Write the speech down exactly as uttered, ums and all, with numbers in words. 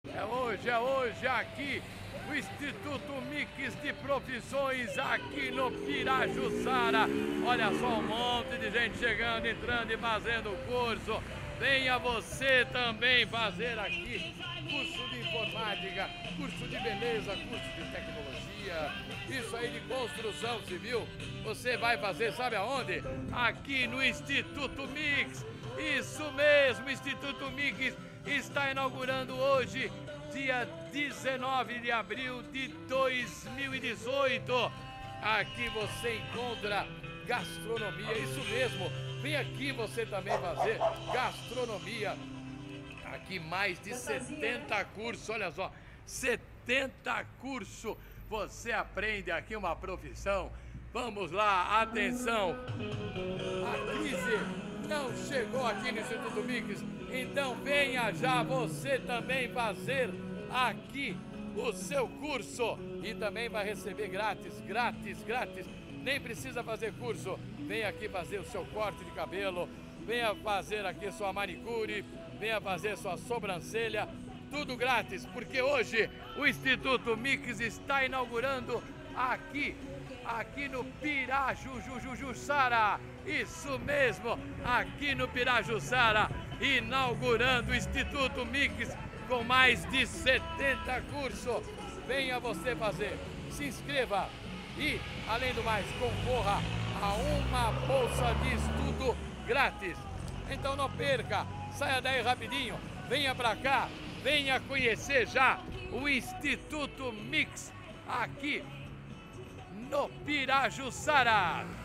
É hoje, é hoje aqui, o Instituto Mix de Profissões aqui no Pirajussara. Olha só um monte de gente chegando, entrando e fazendo o curso. Venha você também fazer aqui curso de informática, curso de beleza, curso de tecnologia, isso aí de construção civil. Você vai fazer, sabe aonde? Aqui no Instituto Mix. Isso mesmo, Instituto Mix está inaugurando hoje, dia dezenove de abril de dois mil e dezoito. Aqui você encontra gastronomia, isso mesmo. Vem aqui você também fazer gastronomia. Aqui mais de setenta cursos, olha só, setenta cursos. Você aprende aqui uma profissão. Vamos lá, atenção. A crise não chegou aqui no Instituto Mix, então venha já você também fazer aqui o seu curso e também vai receber grátis, grátis, grátis. Nem precisa fazer curso, venha aqui fazer o seu corte de cabelo, venha fazer aqui sua manicure, venha fazer sua sobrancelha, tudo grátis, porque hoje o Instituto Mix está inaugurando aqui, aqui no Pirajussara. Isso mesmo, aqui no Pirajussara, inaugurando o Instituto Mix com mais de setenta cursos. Venha você fazer, se inscreva e, além do mais, concorra a uma bolsa de estudo grátis. Então não perca, saia daí rapidinho, venha pra cá, venha conhecer já o Instituto Mix aqui no Pirajussara.